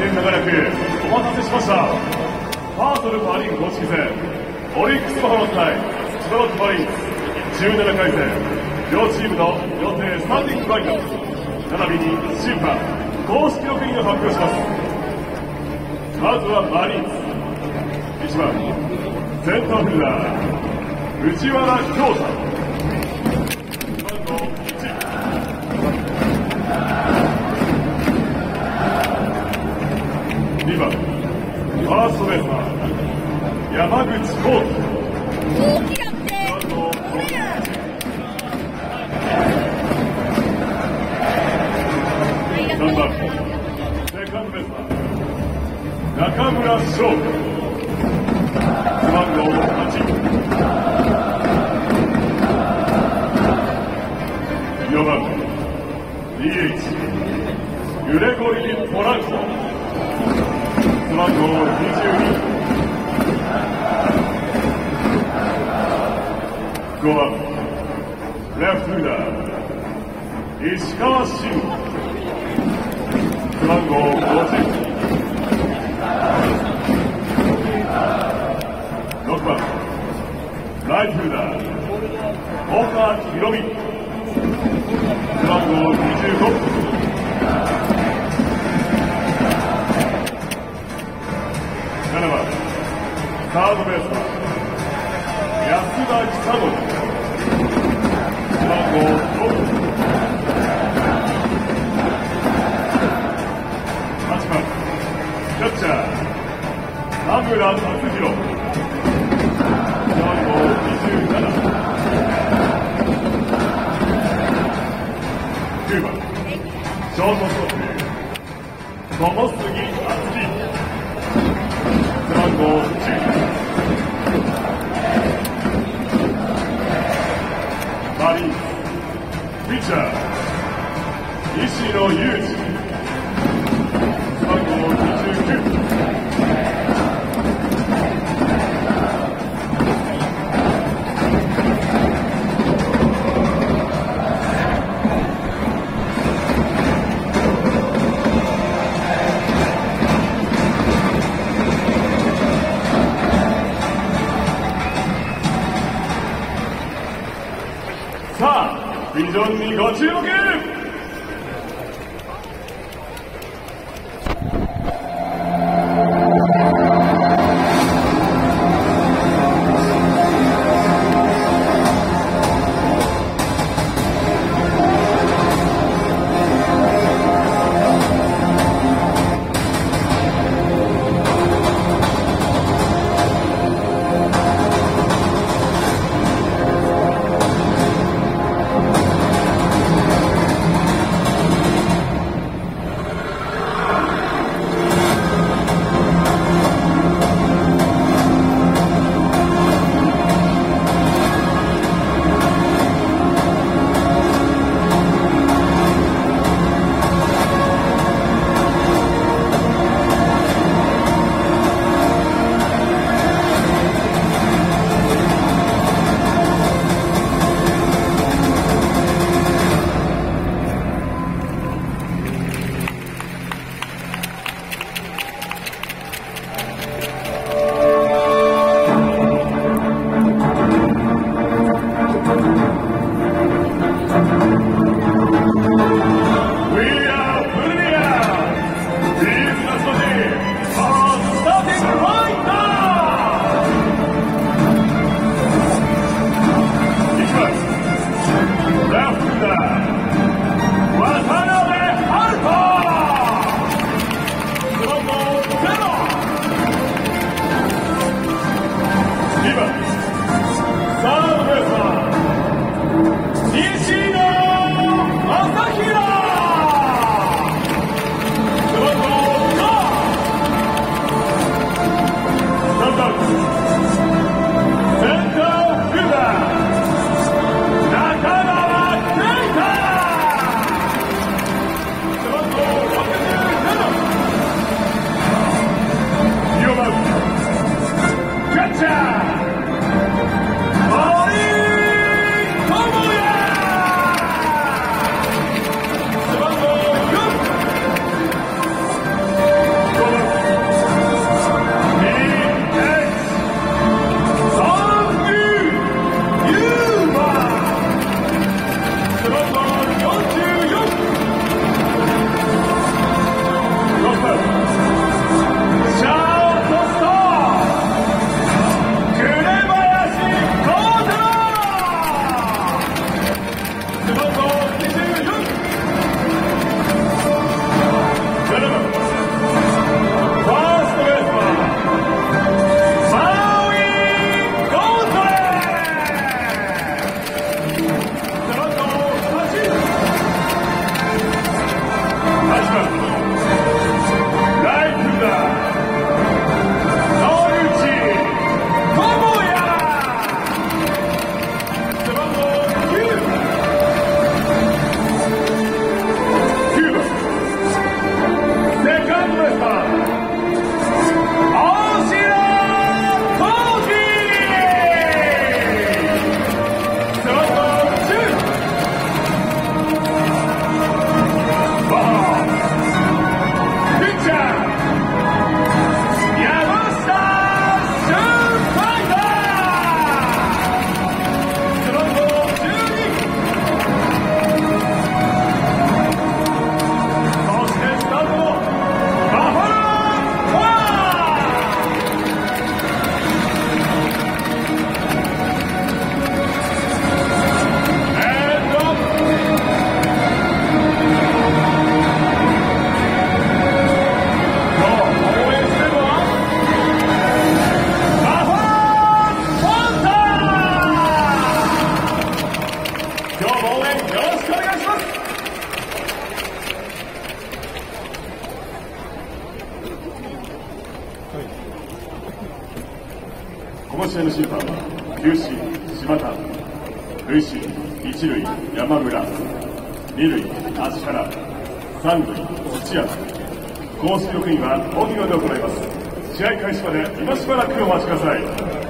年長らくお待たせしました。パーソルパ・リーグ公式戦オリックスバファローズ対千葉ロッテマリーンズ17回戦、両チームの予定スターティングラインナップ並びに審判公式の国を発表します。まずはマリーンズ、1番センターフィルダー藤原恭太、番号1、2番ファーストベースマン山口浩輝、番号3番セカンドベースマン中村翔吾、番号8、4番 DH グレゴリー・ポランコ、番号22、5番レフトフィルダー石川慎吾、番号50、6番ライトフィルダー岡博美、番号25、7番サードベースマン安田久典、番号5、8番キャッチャー田村達弘、番号27、9番ショートストップ友杉敦樹、番号10、マリーンズピッチャー西野裕二、番号29、さあビジョンにご注目。 この試合の審判は球審島田、塁審一塁山村、二塁芦原、三塁土山、公式6人は荻野で行います。試合開始まで今しばらくお待ちください。